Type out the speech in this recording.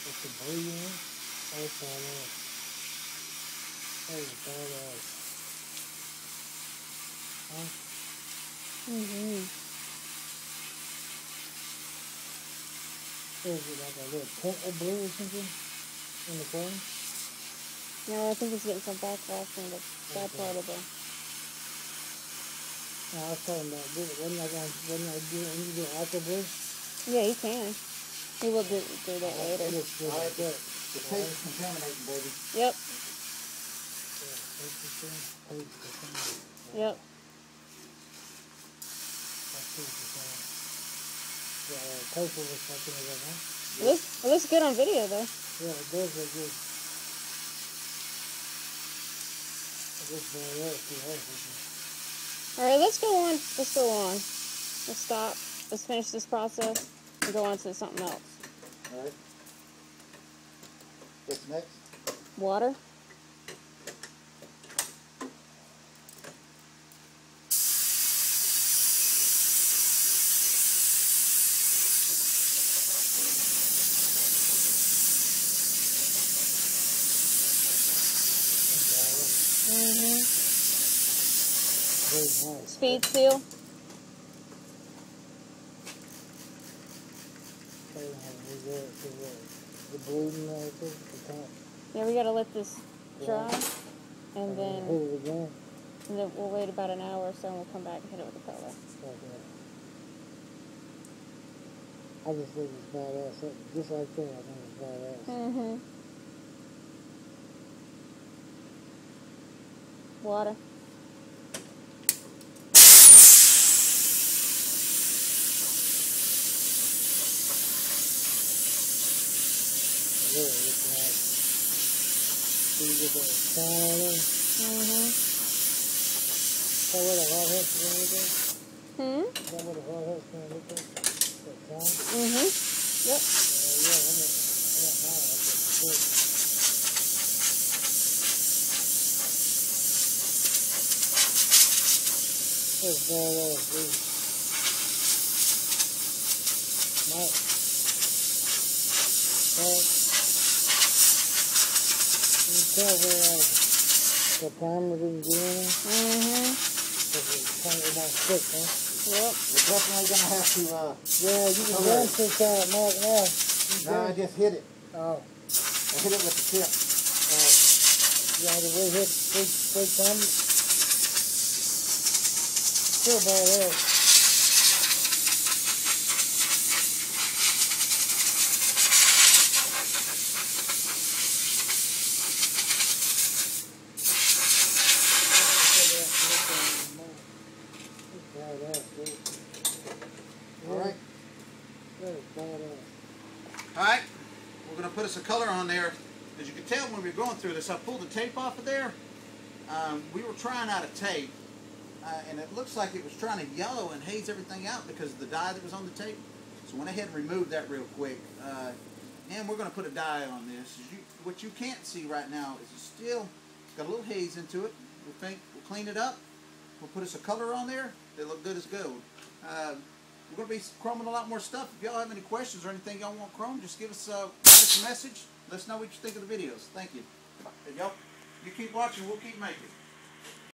With the blue in it. That's badass. That is badass. Huh? What is it, like a little purple blue or something? In the corner? No, I think he's getting some backlash from the bad part of the... No, I was talking about, wasn't I doing aqua blue? Yeah, he can. He will do that later. Alright, the tape's contaminating, baby. Yep. Yep. Paper was something like that, huh? It looks good on video, though. Yeah, it does look good. It looks badass. Alright, let's go on. Let's go on. Let's stop. Let's finish this process and go on to something else. Alright. What's next? Water. Speed seal. The blue and everything, the top. Yeah, we gotta let this dry, and then Hold it again. we'll wait about an hour or so, and we'll come back and hit it with the color. Okay. I just think it's badass. Just like that, I think it's badass. Water. Really, it's nice. See with the sign on it? Is that what a hot hat's going to look like? Is that what a hot hat's going to look like? That sign? Yep. Yeah, I want mine like that before. That's badass, dude. Nice. You can tell where the primer didn't do anything. Because it's kind of about thick, huh? Yep. We're definitely going to have to, yeah, you can run this out, Mark, now. no, I just hit it. Oh. I hit it with the tip. You had to really hit big primer. Still badass. Alright. That is badass. Alright. We're going to put us a color on there. As you can tell when we were going through this, I pulled the tape off of there. We were trying out a tape. And it looks like it was trying to yellow and haze everything out because of the dye that was on the tape. So I went ahead and removed that real quick. And we're going to put a dye on this. What you can't see right now is it's still got a little haze into it. We'll clean it up. We'll put us a color on there. They look good as gold. We're going to be chroming a lot more stuff. If y'all have any questions or anything y'all want chrome, just give us a message. Let us know what you think of the videos. Thank you. Y'all, you keep watching. We'll keep making.